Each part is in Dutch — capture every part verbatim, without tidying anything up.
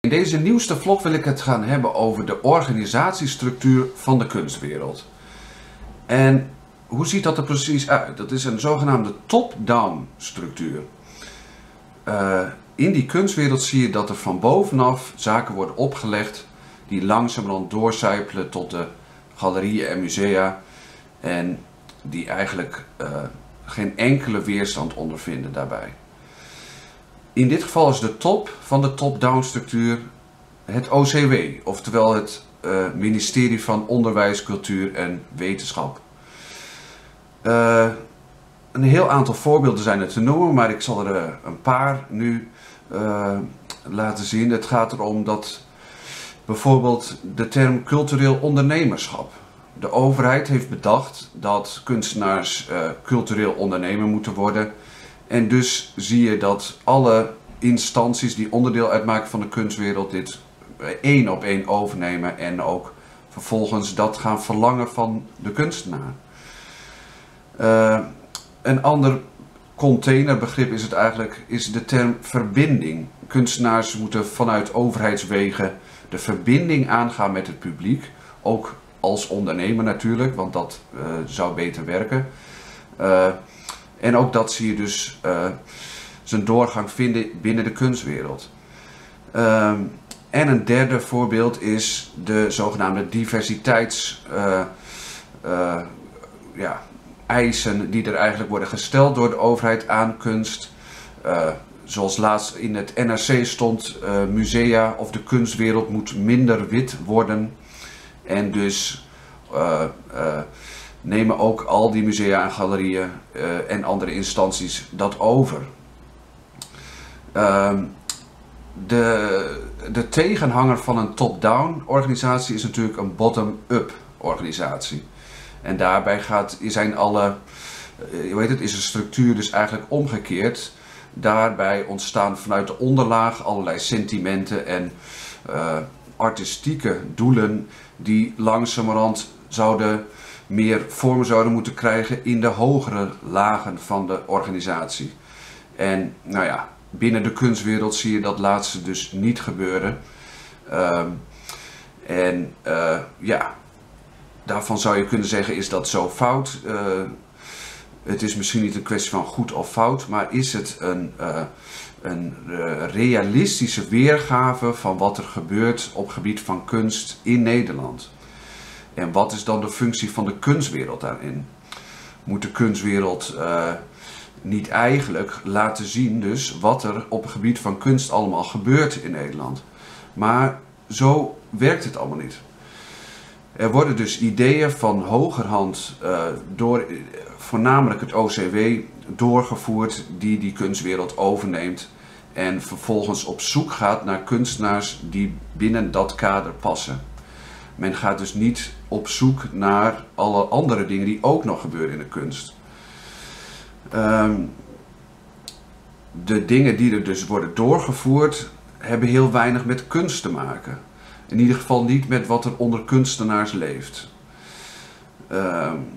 In deze nieuwste vlog wil ik het gaan hebben over de organisatiestructuur van de kunstwereld. En hoe ziet dat er precies uit? Dat is een zogenaamde top-down structuur. Uh, in die kunstwereld zie je dat er van bovenaf zaken worden opgelegd die langzamerhand doorcijpelen tot de galerieën en musea en die eigenlijk uh, geen enkele weerstand ondervinden daarbij. In dit geval is de top van de top-down structuur het O C W, oftewel het uh, ministerie van Onderwijs, Cultuur en Wetenschap. Uh, een heel aantal voorbeelden zijn er te noemen, maar ik zal er uh, een paar nu uh, laten zien. Het gaat erom dat bijvoorbeeld de term cultureel ondernemerschap. De overheid heeft bedacht dat kunstenaars uh, cultureel ondernemer moeten worden. En dus zie je dat alle instanties die onderdeel uitmaken van de kunstwereld dit één op één overnemen en ook vervolgens dat gaan verlangen van de kunstenaar. Uh, een ander containerbegrip is het eigenlijk is de term verbinding. Kunstenaars moeten vanuit overheidswegen de verbinding aangaan met het publiek, ook als ondernemer natuurlijk, want dat uh, zou beter werken. Uh, En ook dat zie je dus uh, zijn doorgang vinden binnen de kunstwereld. Um, en een derde voorbeeld is de zogenaamde diversiteits uh, uh, ja, eisen die er eigenlijk worden gesteld door de overheid aan kunst. Uh, zoals laatst in het N R C stond, uh, musea of de kunstwereld moet minder wit worden. En dus uh, uh, nemen ook al die musea en galerieën uh, en andere instanties dat over. Uh, de, de tegenhanger van een top-down organisatie is natuurlijk een bottom-up organisatie. En daarbij gaat, zijn alle, uh, hoe heet het, is de structuur dus eigenlijk omgekeerd. Daarbij ontstaan vanuit de onderlaag allerlei sentimenten en uh, artistieke doelen die langzamerhand zouden meer vorm zouden moeten krijgen in de hogere lagen van de organisatie. En nou ja, binnen de kunstwereld zie je dat laatste dus niet gebeuren. Um, en uh, ja, daarvan zou je kunnen zeggen, is dat zo fout? Uh, het is misschien niet een kwestie van goed of fout, maar is het een, uh, een uh, realistische weergave van wat er gebeurt op gebied van kunst in Nederland? En wat is dan de functie van de kunstwereld daarin? Moet de kunstwereld uh, niet eigenlijk laten zien dus wat er op het gebied van kunst allemaal gebeurt in Nederland? Maar zo werkt het allemaal niet. Er worden dus ideeën van hogerhand uh, door uh, voornamelijk het O C W doorgevoerd die die kunstwereld overneemt. En vervolgens op zoek gaat naar kunstenaars die binnen dat kader passen. Men gaat dus niet op zoek naar alle andere dingen die ook nog gebeuren in de kunst. Um, de dingen die er dus worden doorgevoerd hebben heel weinig met kunst te maken. In ieder geval niet met wat er onder kunstenaars leeft. Um,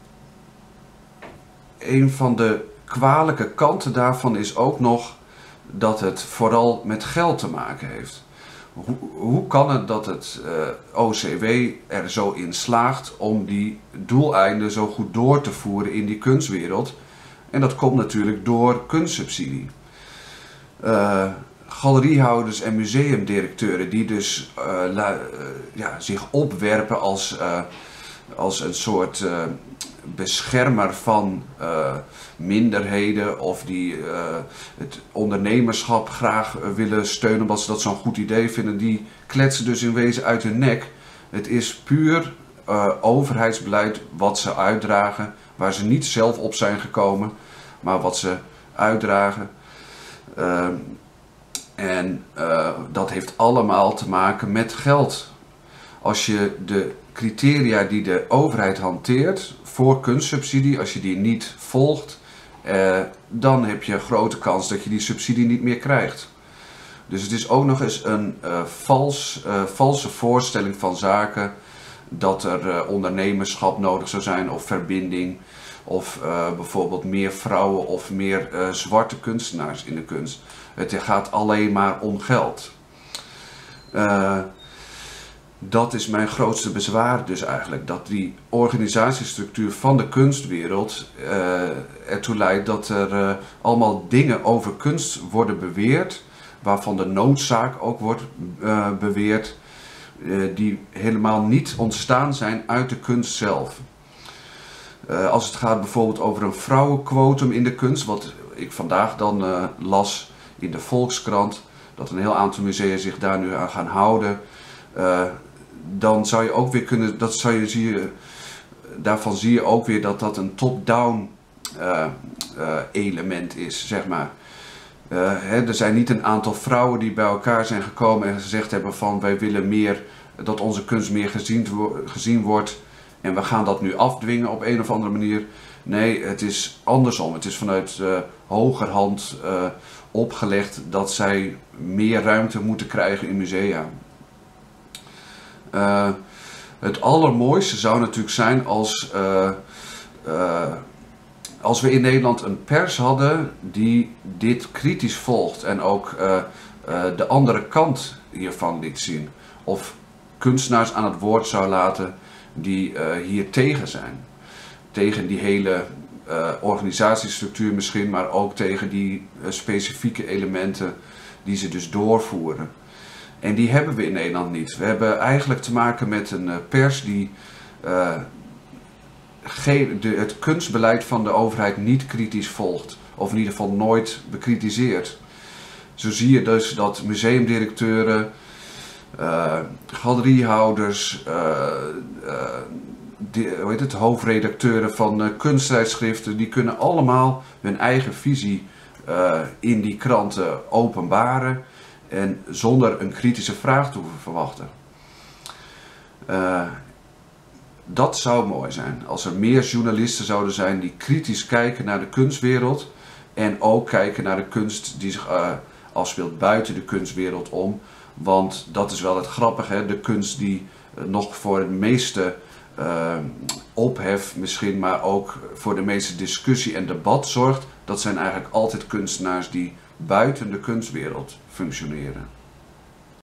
een van de kwalijke kanten daarvan is ook nog dat het vooral met geld te maken heeft. Hoe, hoe kan het dat het uh, O C W er zo in slaagt om die doeleinden zo goed door te voeren in die kunstwereld? En dat komt natuurlijk door kunstsubsidie. Uh, galeriehouders en museumdirecteuren die dus uh, la, uh, ja, zich opwerpen als, uh, als een soort uh, beschermer van uh, minderheden of die uh, het ondernemerschap graag uh, willen steunen omdat ze dat zo'n goed idee vinden, die kletsen dus in wezen uit hun nek. Het is puur uh, overheidsbeleid wat ze uitdragen, waar ze niet zelf op zijn gekomen, maar wat ze uitdragen. Uh, en uh, dat heeft allemaal te maken met geld. Als je de criteria die de overheid hanteert voor kunstsubsidie, als je die niet volgt, eh, dan heb je een grote kans dat je die subsidie niet meer krijgt. Dus het is ook nog eens een uh, vals, uh, valse voorstelling van zaken dat er uh, ondernemerschap nodig zou zijn of verbinding of uh, bijvoorbeeld meer vrouwen of meer uh, zwarte kunstenaars in de kunst. Het gaat alleen maar om geld. Uh, dat is mijn grootste bezwaar dus eigenlijk. Dat die organisatiestructuur van de kunstwereld uh, ertoe leidt dat er uh, allemaal dingen over kunst worden beweerd. Waarvan de noodzaak ook wordt uh, beweerd. Uh, die helemaal niet ontstaan zijn uit de kunst zelf. Uh, als het gaat bijvoorbeeld over een vrouwenquotum in de kunst. Wat ik vandaag dan uh, las in de Volkskrant. Dat een heel aantal musea zich daar nu aan gaan houden. Uh, dan zou je ook weer kunnen, dat zou je, zie je, daarvan zie je ook weer dat dat een top-down uh, uh, element is, zeg maar. Uh, hè, er zijn niet een aantal vrouwen die bij elkaar zijn gekomen en gezegd hebben van wij willen meer, dat onze kunst meer gezien, gezien wordt en we gaan dat nu afdwingen op een of andere manier. Nee, het is andersom. Het is vanuit uh, hogerhand uh, opgelegd dat zij meer ruimte moeten krijgen in musea. Uh, het allermooiste zou natuurlijk zijn als, uh, uh, als we in Nederland een pers hadden die dit kritisch volgt en ook uh, uh, de andere kant hiervan liet zien. Of kunstenaars aan het woord zou laten die uh, hier tegen zijn. Tegen die hele uh, organisatiestructuur misschien, maar ook tegen die uh, specifieke elementen die ze dus doorvoeren. En die hebben we in Nederland niet. We hebben eigenlijk te maken met een uh, pers die uh, de, het kunstbeleid van de overheid niet kritisch volgt. Of in ieder geval nooit bekritiseert. Zo zie je dus dat museumdirecteuren, uh, galeriehouders, uh, uh, die, hoe heet het, hoofdredacteuren van uh, kunsttijdschriften, die kunnen allemaal hun eigen visie uh, in die kranten openbaren. En zonder een kritische vraag te hoeven verwachten. Uh, dat zou mooi zijn. Als er meer journalisten zouden zijn die kritisch kijken naar de kunstwereld. En ook kijken naar de kunst die zich uh, afspeelt buiten de kunstwereld om. Want dat is wel het grappige. Hè? De kunst die uh, nog voor het meeste uh, ophef misschien. Maar ook voor de meeste discussie en debat zorgt. Dat zijn eigenlijk altijd kunstenaars die buiten de kunstwereld functioneren.